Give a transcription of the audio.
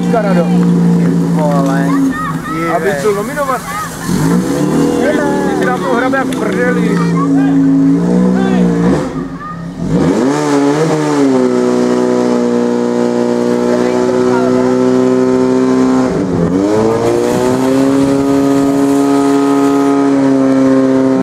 dneska, Rado? Vole. Aby co nominovat? Ty si nám to hrabe jak v prdeli.